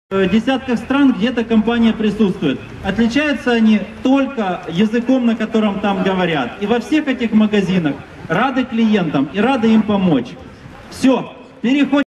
десятках стран, где эта компания присутствует. Отличаются они только языком, на котором там говорят. И во всех этих магазинах рады клиентам и рады им помочь. Все, переходим.